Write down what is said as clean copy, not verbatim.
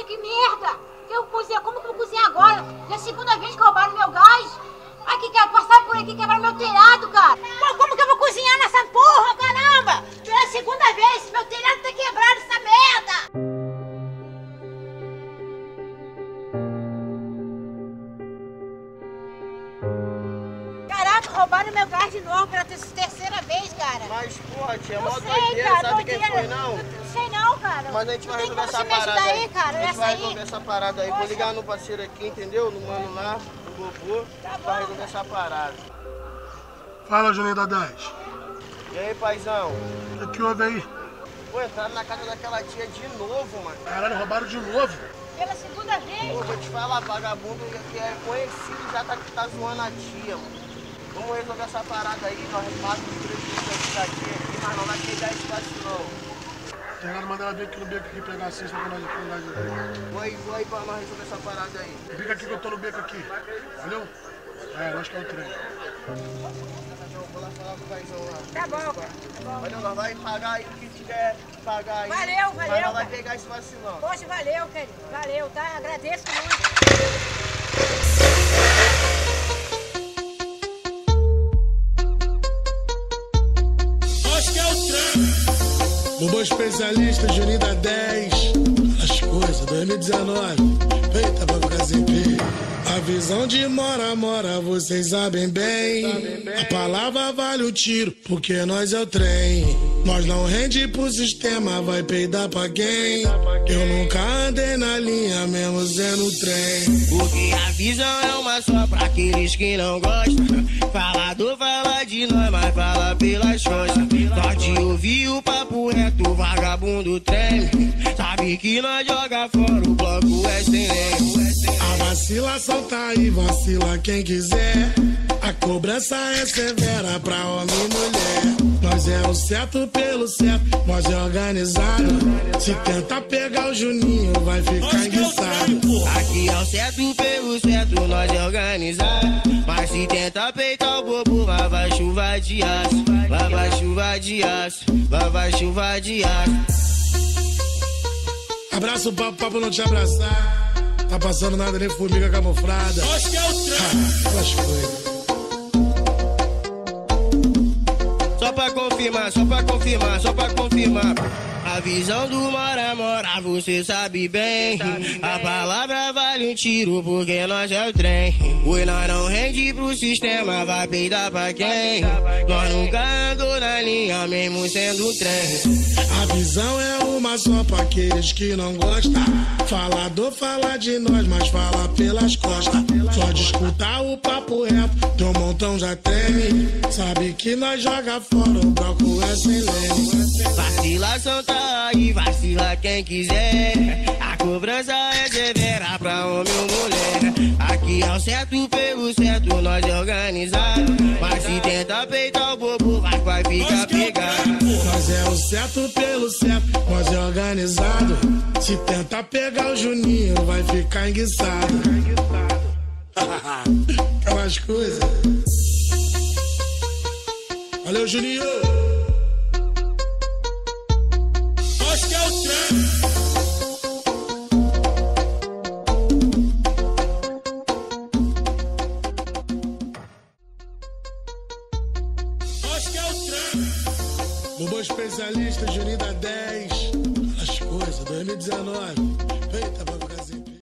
que merda! Eu cozinho, como que eu vou cozinhar agora? Já é a segunda vez que roubaram meu gás. Ai, que passaram por aqui, quebraram meu telhado, cara. Pô, como que eu vou cozinhar nessa porra, caramba? Já é a segunda vez, meu telhado tá quebrado, essa merda! Roubaram meu gás de novo pela terceira vez, cara. Mas, pô, tia, é mó sei, doideira, cara, sabe quem foi, não? Não sei não, cara. Mas a gente vai resolver essa Tem como parada você me aí. ajudar aí, cara, A gente vai nessa resolver aí? essa parada aí. Vou Poxa. ligar no parceiro aqui, entendeu? No mano lá, no Goku. Tá Vai bom. resolver essa parada. Fala, Juninho da 10. E aí, paizão? O que houve aí? Pô, entraram na casa daquela tia de novo, mano. Caralho, roubaram de novo. Pela segunda vez. Pô, vou te falar, vagabundo que é conhecido já tá zoando a tia, mano. Vamos resolver essa parada aí, nós matamos os prejuízos da tia aqui, mas não vai pegar espaço não. Tem nada, manda ela vir aqui no beco aqui pegar a cesta pra nós aqui. Vou aí pra nós resolver essa parada aí. Fica aqui que eu tô no beco aqui. Valeu? É, nós que é o trem. Vou lá falar com o paizão lá. Tá bom, cara. Tá bom. Olha, nós vai pagar aí o que tiver que pagar aí. Valeu, Mas valeu, não vai cara. pegar esse vacilão. Poxa, valeu, querido. Valeu, tá? Agradeço muito. Nós que é o trem. Bobo especialista, Juninho da 10. As coisas, 2019. Eita, pra ficar sem pé. A visão de mora, vocês sabem bem. A palavra vale o tiro, porque nós é o trem. Nós não rende pro sistema, vai peidar pra quem? Eu nunca andei na linha, mesmo sendo trem. Porque a visão é uma só pra aqueles que não gostam. Falador fala de nós, mas fala pelas costas. Pode ouvir o papo reto, vagabundo treme. Sabe que nós joga fora, o bloco é sem lei. A vacilação tá aí, vacila quem quiser. A cobrança é severa pra homem e mulher. Nós é o certo pelo certo, nós é organizado. Se tenta pegar o Juninho, vai ficar enguiçado. Aqui é o certo pelo certo, nós é organizado. Mas se tenta peitar o bobo, lá vai chuva de aço. Lá vai chuva de aço, lá vai chuva de aço. Abraço o papo não te abraçar. Tá passando nada nem formiga camuflada. Acho que é o trem. Aquelas coisas. Só pra confirmar, só pra confirmar, só pra confirmar. A visão do mora, você sabe bem. A palavra vale um tiro, porque nós é o trem. Oi, nós não rende pro sistema, vai peidar pra quem? Nós nunca andou na linha, mesmo sendo trem. A visão é uma só pra aqueles que não gostam. Falador fala de nós, mas fala pelas costas. Só de escutar o papo reto, teu montão já treme. Sabe que nós joga fora, o bloco é sem leme. Vacilação tá aí, vacila quem quiser. A cobrança é severa pra homem ou mulher. Aqui é o certo pelo certo, nós é organizado. Mas se tenta peitar o bobo, vai ficar pegado. Nós é o certo pelo certo, nós é organizado. Se tenta pegar o Juninho, vai ficar enguiçado. Aquelas coisas. Valeu, Juninho!